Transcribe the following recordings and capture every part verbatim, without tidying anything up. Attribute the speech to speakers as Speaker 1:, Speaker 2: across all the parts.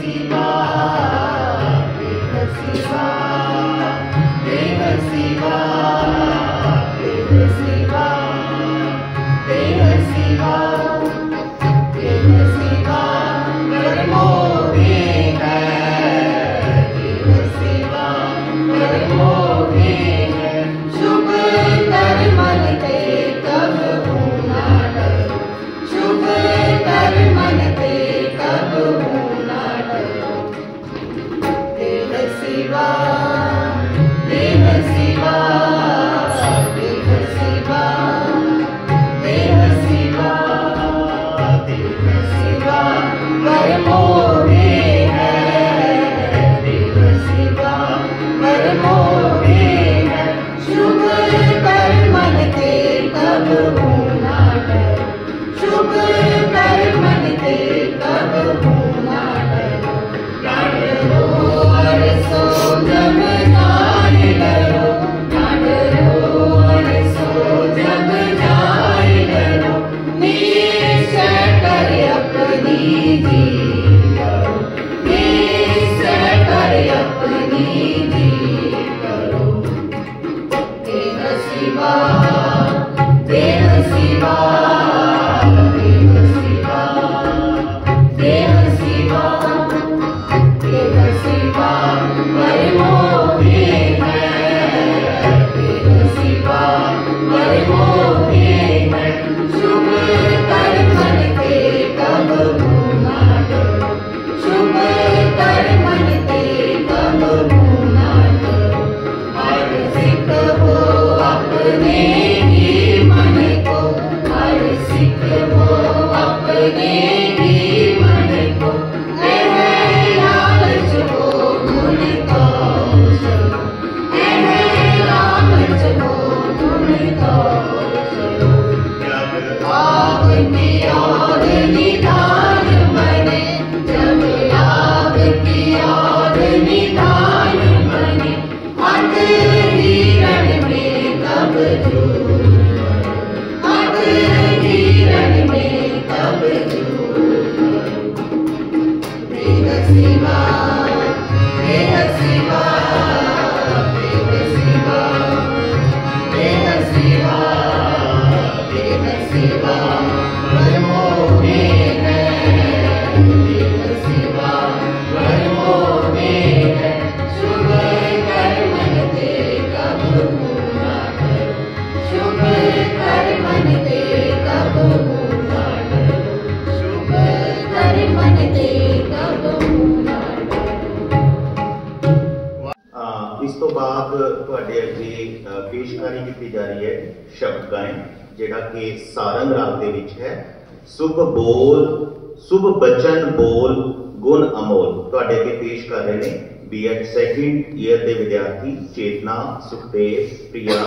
Speaker 1: शुभ बोल शुभ बचन बोल गुण अमोल तुहाडे अगे पेश कर रहे हैं बी एड सैकेंड ईयर के विद्यार्थी चेतना सुखदेव प्रिया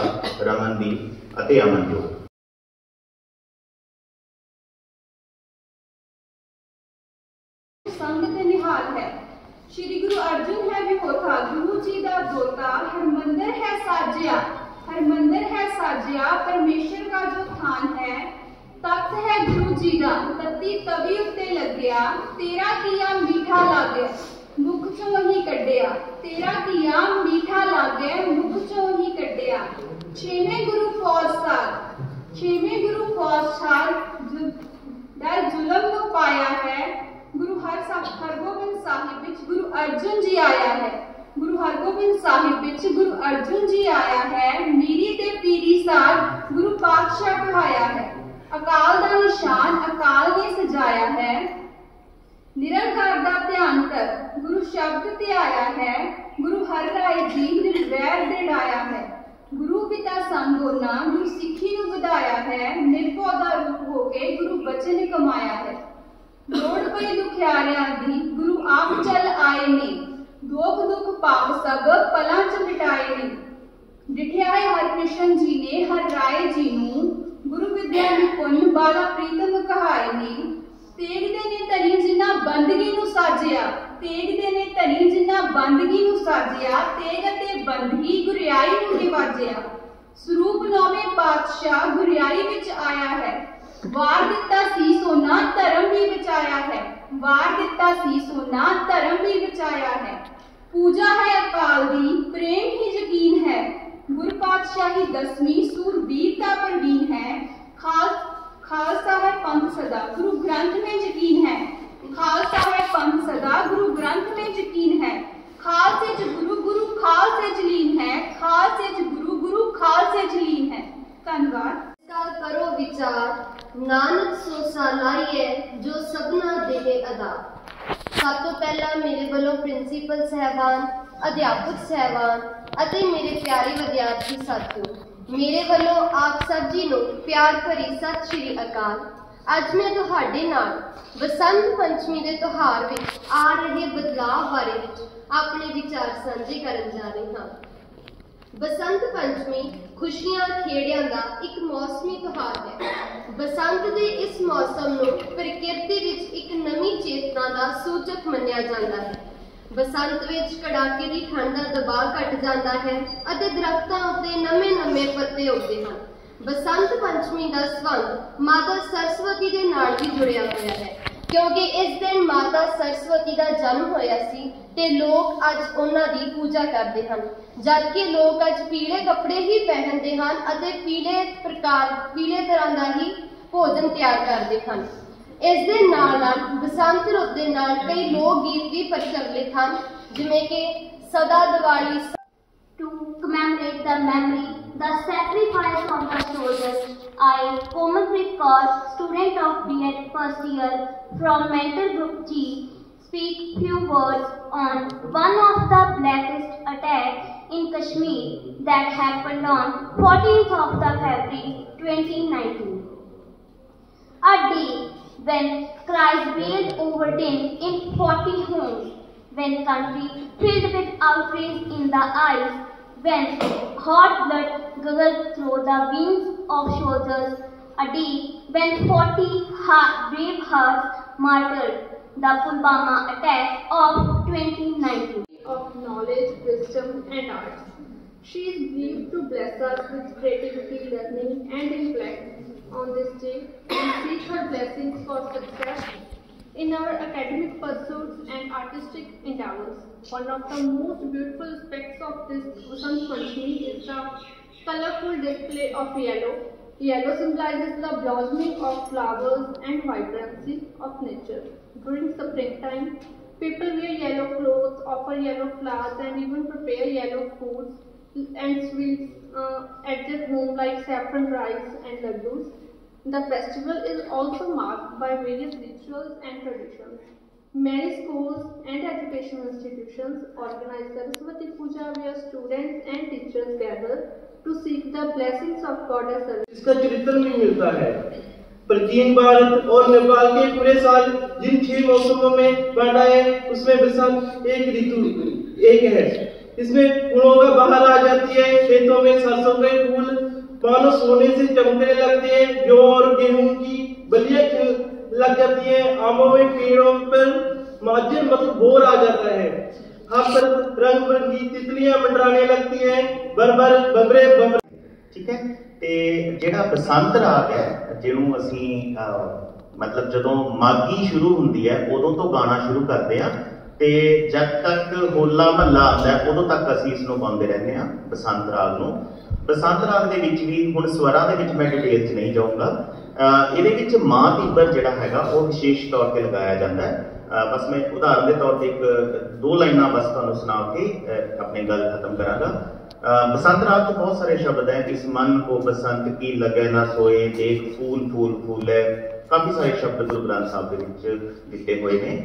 Speaker 1: रमनदीप अते अमनजोत।
Speaker 2: संग ते निहाल है श्री गुरु अर्जुन है विहोता गुरु जी दा दोता हरमंदिर है साजिया हरमंदिर है साजिया परमेश्वर का जो थान है तख्त है गुरु जी दा तत्ती तवी उत्ते लग्या तेरा किया मीठा लागे मुख चों ही कड्डिया तेरा किया मीठा लागे मुख चों ही कड्डिया। छेवें गुरु फौज साल छेवें गुरु फौज साल दर जुल्म को पाया है गुरु हर हरगोबिंद साहिब विच गुरु अर्जुन जी आया है गुरु हरगोबिंद साहिब विच गुरु अर्जुन जी आया है मीरी ते पीरी साल गुरु पातशाह कहाया है अकाल दा निशान अकाल ने सजाया है निरंकार दा ध्यान कर गुरु शब्द ते आया है गुरु हर राय जी निर्वैर दे डाया है गुरु पिता संबोधना गुरु सिੱਖੀ ਨੂੰ ਵਧਾਇਆ है निर्भय दा रूप होके गुरु बचन कमाया है लोड़ पई दुखियारियां दी गुरु आप चल आए ने दुख दुख पाप सब पलां च मिटाए ने डिठिया है हरकृष्ण जी ने हर राय जी नूं गुरु विद्या निपुण बाला प्रीतम कहाए ने तेगदे ने धनी जिन्ना बंदगी नूं साजिया तेगदे ने धनी जिन्ना बंदगी नूं साजिया तेग ते बंदगी गुरियाई नूं निवाजिया स्वरूप नौवें पातशाह गुरियाई विच आया है वार दिता सी सोना धर्म भी बचाया है वार दिता ਦਿੱਤਾ ਸੀ ਸੋਨਾ ਧਰਮ ਲਈ ਬਚਾਇਆ ਹੈ। ਪੂਜਾ ਹੈ ਅਕਾਲ ਦੀ ਪ੍ਰੇਮ ਹੀ ਯਕੀਨ ਹੈ। ਗੁਰ ਪਾਤਸ਼ਾਹੀ ਦਸਵੀਂ ਸੂਰਬੀਰਤਾ ਪ੍ਰवीण है। खाल खालसा है पंथ सदा गुरु ग्रंथ में यकीन है। खालसा है पंथ सदा गुरु ग्रंथ में यकीन है। खालसे च गुरु गुरु खालसे च लीन है। खालसे च गुरु गुरु खालसे च लीन है। धन्यवाद।
Speaker 3: करो विचार नानक सो सालाइए जो सबना देहे अदा। सब तो पहला मेरे वालों प्रिंसीपल साहबान अध्यापक साहबान ਅਤੇ ਮੇਰੇ ਪਿਆਰੇ ਵਿਦਿਆਰਥੀ ਸਾਥੀਓ, ਮੇਰੇ ਵੱਲੋਂ ਆਪ ਸਭ ਜੀ ਨੂੰ ਪਿਆਰ ਭਰੀ ਸਤਿ ਸ਼੍ਰੀ ਅਕਾਲ। ਅੱਜ ਮੈਂ ਤੁਹਾਡੇ ਨਾਲ ਬਸੰਤ ਪੰਚਮੀ ਦੇ ਤਿਉਹਾਰ ਵਿੱਚ ਆ ਰਹੇ ਬਦਲਾਅ ਬਾਰੇ ਆਪਣੇ ਵਿਚਾਰ ਸਾਂਝੇ ਕਰਨ ਜਾ ਰਹੀ ਹਾਂ। ਬਸੰਤ ਪੰਚਮੀ ਖੁਸ਼ੀਆਂ ਖੇੜਿਆਂ ਦਾ ਇੱਕ ਮੌਸਮੀ ਤਿਉਹਾਰ ਹੈ। ਬਸੰਤ ਦੇ ਇਸ ਮੌਸਮ ਨੂੰ ਪ੍ਰਕਿਰਤੀ ਵਿੱਚ ਇੱਕ ਨਵੀਂ ਚੇਤਨਾ ਦਾ ਸੂਚਕ ਮੰਨਿਆ ਜਾਂਦਾ ਹੈ। बसंत विच कड़ाके की ठंड का दबाव घट जाता है और दरख्तों उत्ते नवे नवे पत्ते उगते हैं। बसंत पंचमी का संबंध माता सरस्वती के नाल भी जुड़िया हुआ है, क्योंकि इस दिन माता सरस्वती का जन्म होया सी ते लोग अज उन्हां दी पूजा करते हैं, जबकि लोग अज पीले कपड़े ही पहनते हैं और पीले प्रकार पीले तरह का ही भोजन तैयार करते हैं। इस दे नाल नाल बसंत रुत दे नाल कई लोक गीत भी प्रचलित हैं, जिवें कि सदा Diwali.
Speaker 4: To commemorate the memory, the sacrifice of the soldiers, I, Komalpreet Kaur, student of B Ed first year from Mentor Group G, speak few words on one of the blackest attacks in Kashmir that happened on fourteenth of the February twenty nineteen. A day when cries wailed over din in forty homes, when country filled with outrage in the eyes, when hot blood gurgled through the veins of soldiers, a day when forty heart, brave hearts martyred the Pulwama attack of twenty nineteen.
Speaker 5: Of knowledge, wisdom and arts. She is believed to bless us with creativity, learning and intellect. On this day, we seek her blessings for success in our academic pursuits and artistic endeavors. One of the most beautiful aspects of this Basant Panchami is the colorful display of yellow. Yellow symbolizes the blossoming of flowers and vibrancy of nature. During springtime, people wear yellow clothes, offer yellow flowers and even prepare yellow foods and sweets uh, at their home like saffron rice and laddus. The festival is also marked by various rituals and traditions. Many schools and educational institutions organize Saraswati Puja where students and teachers gather to seek the blessings of Goddess Saraswati.
Speaker 6: इसका चरित्र भी मिलता है। प्राचीन भारत और नेपाल के पूरे साल जिन छह मौसमों में बांटा है, उसमें बसंत एक ऋतु एक है। इसमें फूलों का बहार आ जाती है। खेतों में सरसों के फूल मानो सोने से चमकने लगते हैं। जौ और गेहूं की बलियां खिल लग जाती है। आमों में पेड़ों पर माजे मतलब बोर आ जाता है। हर तरफ रंग बिरंगी तितलियां मंडराने लगती हैं। बरबर बबरे बबर।
Speaker 1: ठीक है, ते जेड़ा बसंत रात है जिहनूं असीं मतलब जदों मागी शुरू हुंदी है उदों तो गाना शुरू करते हैं ते जब तक होला महला आता है उदों तक असीं इस नूं गाउंदे रहंदे हां बसंत राग नूं। बसंत राग दे विच भी हुण स्वरां दे विच मैं डिटेल च नहीं जाऊंगा। इहदे विच मां तीबर जिहड़ा हैगा वो विशेष तौर ते लगाया जाता है। बस मैं उदाहरण के तौर पर एक दो लाइनां बस तुहानूं सुना के अपनी गल खत्म करांगा। बसंत राग च बहुत सारे शब्द हैं। इस मन को बसंत की लगे ना सोए, देख फूल फूल फूल है। काफ़ी सारे शब्द गुरु ग्रंथ साहब के विच दिते हुए हैं।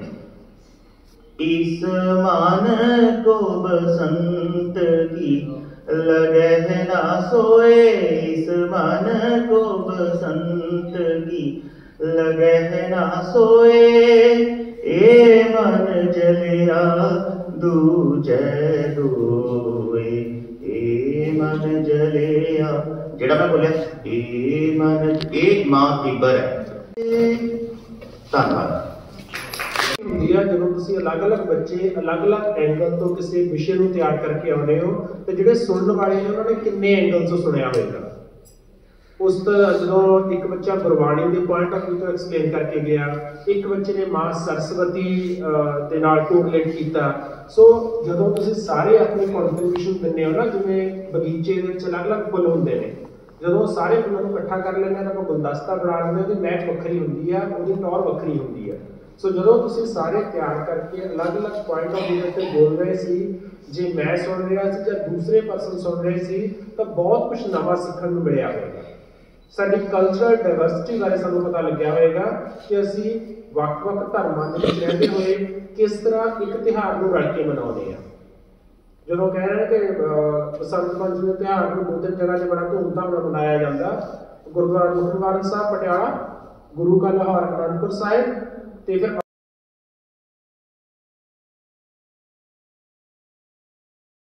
Speaker 1: इस मन को बसंत की लगे ना सोए, इस मन को बसंत की लगे ना सोए, ए मन जलिया दूजे दूए, ए मन जलिया जेड़ा मैं बोलिया ए मन ए मां तीबर है। धन्यवाद।
Speaker 7: ਜਦੋਂ ਤੁਸੀਂ ਅਲੱਗ-ਅਲੱਗ ਬੱਚੇ ਅਲੱਗ-ਅਲੱਗ ਐਂਗਲ ਤੋਂ ਕਿਸੇ ਵਿਸ਼ੇ ਨੂੰ ਤਿਆਰ ਕਰਕੇ ਆਉਂਦੇ ਹੋ ਤੇ ਜਿਹੜੇ ਸੁਣਨ ਵਾਲੇ ਨੇ ਉਹਨਾਂ ਨੇ ਕਿੰਨੇ ਐਂਗਲ ਤੋਂ ਸੁਣਿਆ ਹੋਵੇਗਾ। उस तो जो एक बच्चा गुरबाणी के पॉइंट ऑफ व्यू तो एक्सप्लेन करके गया, एक बच्चे ने माँ सरस्वती दे नाल कोरिलेट किया। सो जो तुम सारे अपनी कॉन्ट्रीब्यूशन दिंदे हो ना, जिवें बगीचे दे विच अलग अलग फुल हुंदे ने, जो सारे फुल्लों को इकट्ठा कर लेंगे तो गुलदस्ता बना लेंगे, उसकी महक वक्री होंगी है, उसकी टौर वक्री होंगी है। सो जो तुम सारे तैयार करके अलग अलग पॉइंट ऑफ व्यू से बोल रहे सी, जे मैं सुन रहा सी या दूसरे पर्सन सुन रहे सी, तो बहुत कुछ नवा सीखने को मिलया होगा। साडी कल्चरल डाइवर्सिटी बारे सानू पता लग्या होगा कि असी वख-वख धर्मां दे विच रहंदे होए किस तरह एक तिहार नूं रल के मनाउने आ। जो कह रहे हैं कि बसंत पंचमी त्यौहार को दो तीन जगह से बड़ा धूमधाम में मनाया जाता, गुरुद्वारा मुखीवाल साहब पटियाला, गुरु का लाहौर आनंदपुर साहिब, तो फिर